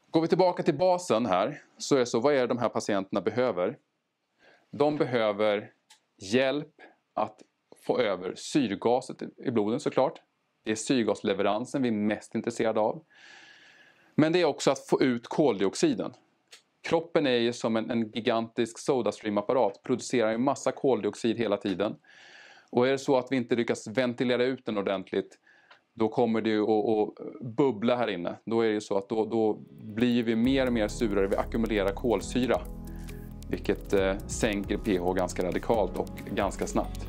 Går vi tillbaka till basen här, så är det så, vad är det de här patienterna behöver? De behöver hjälp att få över syrgaset i blodet såklart. Det är syrgasleveransen vi är mest intresserade av. Men det är också att få ut koldioxiden. Kroppen är ju som en gigantisk SodaStream-apparat, producerar en massa koldioxid hela tiden. Och är det så att vi inte lyckas ventilera ut den ordentligt, då kommer det ju att bubbla här inne. Då är det ju så att då blir vi mer och mer surare, vi ackumulerar kolsyra. Vilket sänker pH ganska radikalt och ganska snabbt.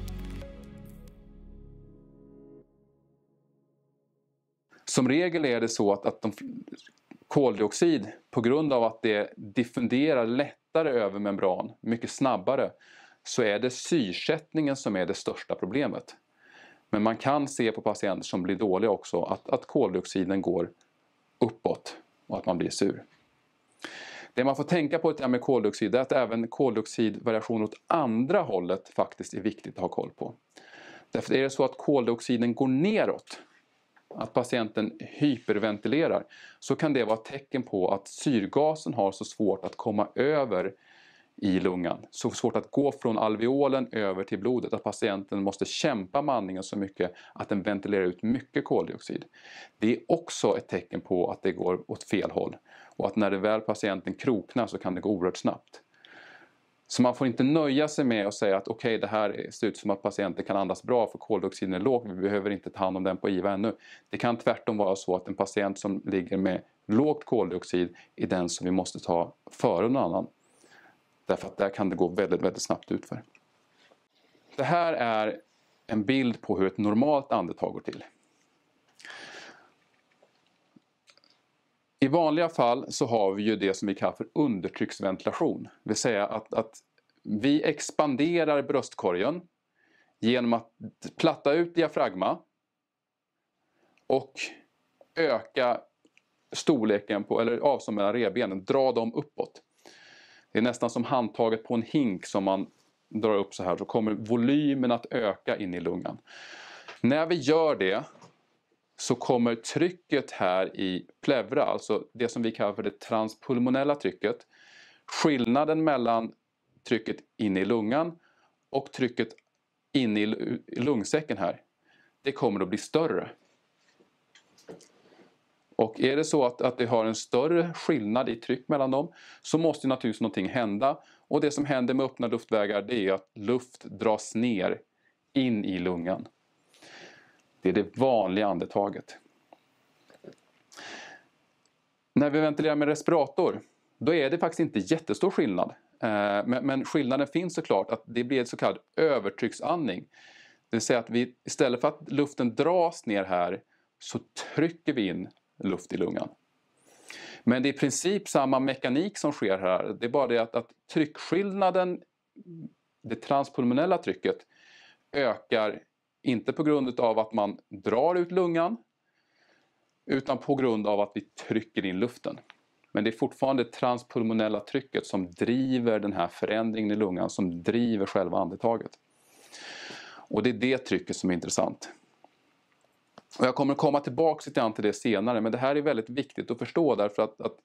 Som regel är det så att koldioxid, på grund av att det diffunderar lättare över membran, mycket snabbare, så är det syresättningen som är det största problemet. Men man kan se på patienter som blir dåliga också att koldioxiden går uppåt och att man blir sur. Det man får tänka på med koldioxid är att även koldioxidvariation åt andra hållet faktiskt är viktigt att ha koll på. Därför är det så att koldioxiden går neråt, att patienten hyperventilerar, så kan det vara ett tecken på att syrgasen har så svårt att komma över i lungan. Så svårt att gå från alveolen över till blodet, att patienten måste kämpa med andningen så mycket att den ventilerar ut mycket koldioxid. Det är också ett tecken på att det går åt fel håll. Och att när det väl patienten kroknar så kan det gå oerhört snabbt. Så man får inte nöja sig med att säga att okej, det här ser ut som att patienten kan andas bra för koldioxiden är låg. Vi behöver inte ta hand om den på IVA ännu. Det kan tvärtom vara så att en patient som ligger med lågt koldioxid är den som vi måste ta före någon annan. Därför att där kan det gå väldigt, väldigt snabbt utför. Det här är en bild på hur ett normalt andetag går till. I vanliga fall så har vi ju det som vi kallar för undertrycksventilation. Det vill säga att vi expanderar bröstkorgen genom att platta ut diafragma och öka storleken på, eller avstånd mellan revbenen, dra dem uppåt. Det är nästan som handtaget på en hink som man drar upp så här, så kommer volymen att öka in i lungan. När vi gör det så kommer trycket här i pleura, alltså det som vi kallar för det transpulmonella trycket, skillnaden mellan trycket in i lungan och trycket in i lungsäcken här, det kommer att bli större. Och är det så att det har en större skillnad i tryck mellan dem, så måste naturligtvis någonting hända. Och det som händer med öppna luftvägar, det är att luft dras ner in i lungan. Det är det vanliga andetaget. När vi ventilerar med respirator, då är det faktiskt inte jättestor skillnad. Men skillnaden finns såklart att det blir ett så kallad övertrycksandning. Det vill säga att vi istället för att luften dras ner här, så trycker vi in luft i lungan. Men det är i princip samma mekanik som sker här. Det är bara det att tryckskillnaden, det transpulmonella trycket, ökar inte på grund av att man drar ut lungan, utan på grund av att vi trycker in luften. Men det är fortfarande det transpulmonella trycket som driver den här förändringen i lungan, som driver själva andetaget. Och det är det trycket som är intressant. Och jag kommer att komma tillbaka lite grann till det senare, men det här är väldigt viktigt att förstå, därför att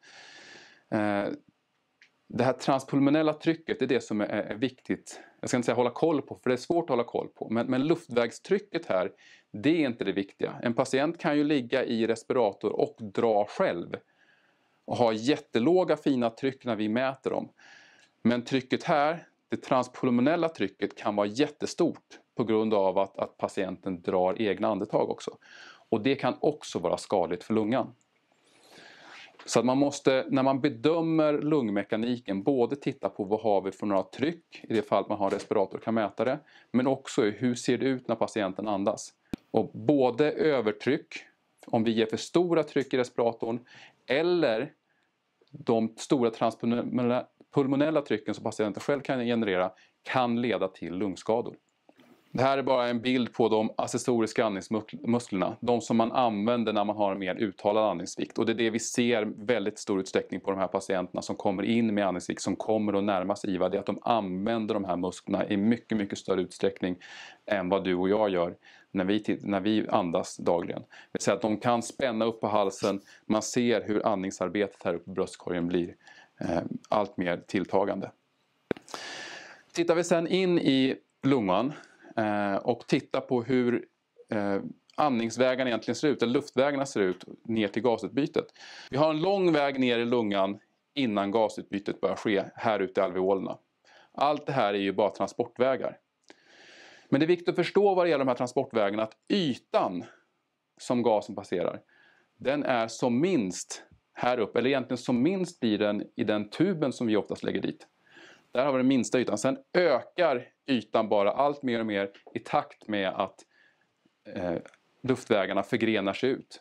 det här transpulmonella trycket är det som är viktigt. Jag ska inte säga hålla koll på, för det är svårt att hålla koll på. Men luftvägstrycket här, det är inte det viktiga. En patient kan ju ligga i respirator och dra själv. Och ha jättelåga fina tryck när vi mäter dem. Men trycket här, det transpulmonella trycket, kan vara jättestort på grund av att patienten drar egna andetag också. Och det kan också vara skadligt för lungan. Så att man måste, när man bedömer lungmekaniken, både titta på vad har vi för några tryck, i det fall man har respirator och kan mäta det. Men också hur ser det ut när patienten andas. Och både övertryck, om vi ger för stora tryck i respiratorn, eller de stora transpulmonella trycken som patienten själv kan generera, kan leda till lungskador. Det här är bara en bild på de accessoriska andningsmusklerna. De som man använder när man har en mer uttalad andningssvikt. Och det är det vi ser väldigt stor utsträckning på de här patienterna som kommer in med andningssvikt, som kommer att närma sig IVA. Det är att de använder de här musklerna i mycket, mycket större utsträckning än vad du och jag gör när vi andas dagligen. Det vill säga att de kan spänna upp på halsen. Man ser hur andningsarbetet här uppe på bröstkorgen blir allt mer tilltagande. Tittar vi sen in i lungan och tittar på hur andningsvägarna egentligen ser ut, eller luftvägarna ser ut ner till gasutbytet. Vi har en lång väg ner i lungan innan gasutbytet börjar ske här ute i alveolerna. Allt det här är ju bara transportvägar. Men det är viktigt att förstå vad det gäller de här transportvägarna att ytan som gasen passerar, den är som minst här uppe, eller egentligen som minst blir den i den tuben som vi oftast lägger dit. Där har vi den minsta ytan. Sen ökar ytan bara allt mer och mer i takt med att luftvägarna förgrenar sig ut.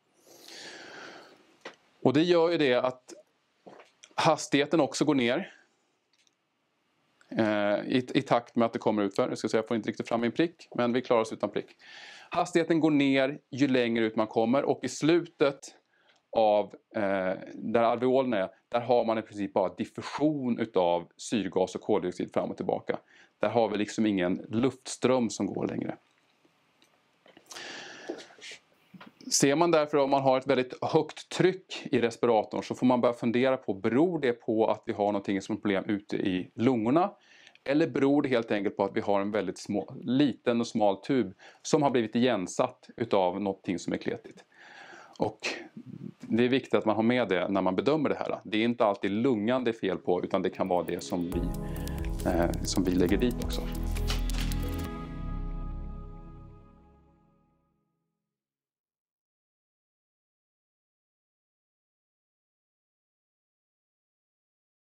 Och det gör ju det att hastigheten också går ner i takt med att det kommer utför. Jag ska säga, jag får inte riktigt fram min prick, men vi klarar oss utan prick. Hastigheten går ner ju längre ut man kommer, och i slutet av där alveolen är, där har man i princip bara diffusion utav syrgas och koldioxid fram och tillbaka. Där har vi liksom ingen luftström som går längre. Ser man därför om man har ett väldigt högt tryck i respiratorn, så får man börja fundera på, beror det på att vi har någonting som problem ute i lungorna? Eller beror det helt enkelt på att vi har en väldigt liten och smal tub som har blivit igensatt utav någonting som är kletigt? Och det är viktigt att man har med det när man bedömer det här. Det är inte alltid lungan det är fel på, utan det kan vara det som vi lägger dit också.